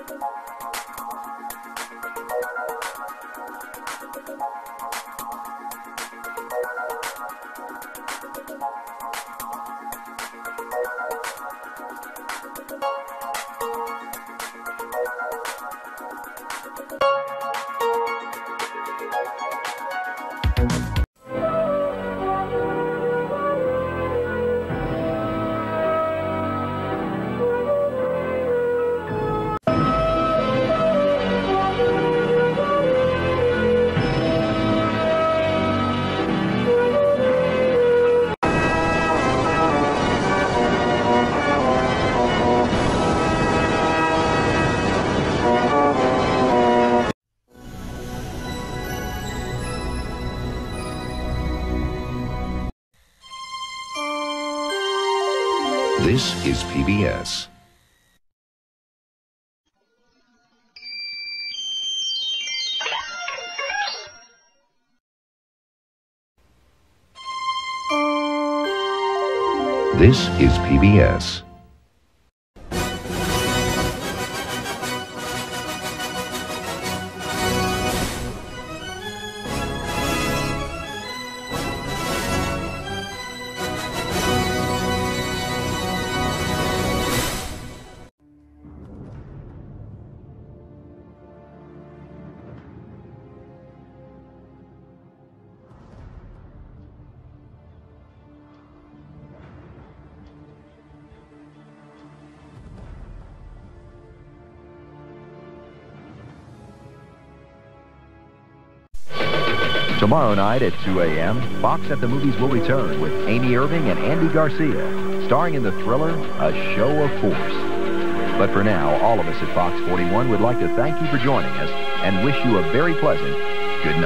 This is PBS. This is PBS. Tomorrow night at 2 a.m., Fox at the Movies will return with Amy Irving and Andy Garcia, starring in the thriller, A Show of Force. But for now, all of us at Fox 41 would like to thank you for joining us and wish you a very pleasant good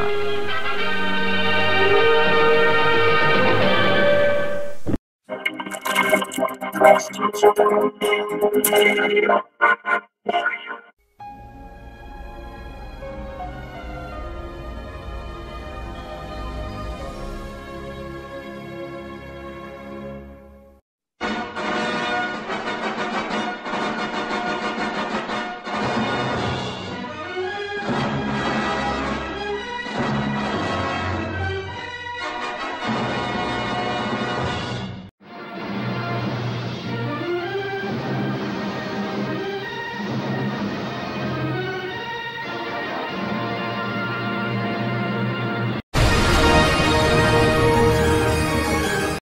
night.